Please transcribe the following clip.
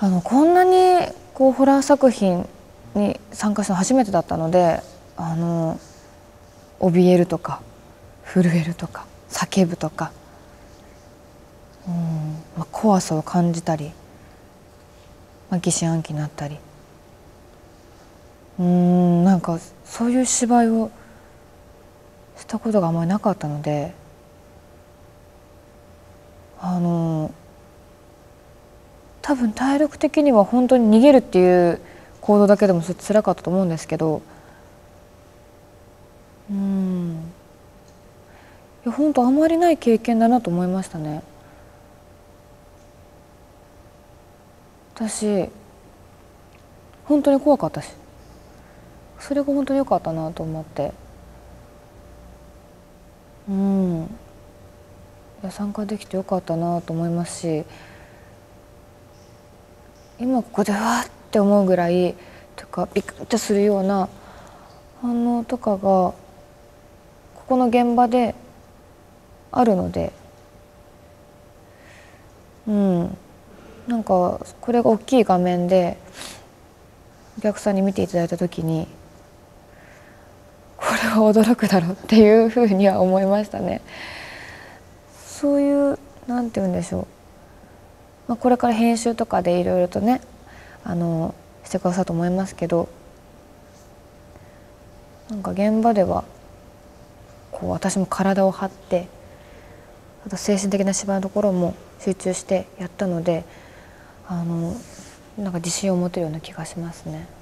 こんなにホラー作品に参加したの初めてだったので、怯えるとか震えるとか叫ぶとか、怖さを感じたり、疑心暗鬼になったり、なんかそういう芝居をしたことがあんまりなかったので、多分体力的には本当に逃げるっていう行動だけでも辛かったと思うんですけど、いや本当あまりない経験だなと思いましたね。私本当に怖かったし、それが本当に良かったなと思って、いや参加できて良かったなと思いますし、今ここでわーって思うぐらいとかビクッとするような反応とかがここの現場であるので、なんかこれが大きい画面でお客さんに見ていただいた時にこれは驚くだろうっていうふうには思いましたね。そういうなんて言うんでしょう、これから編集とかでいろいろとねしてくださると思いますけど、なんか現場では私も体を張って、あと精神的な芝居のところも集中してやったので、なんか自信を持てるような気がしますね。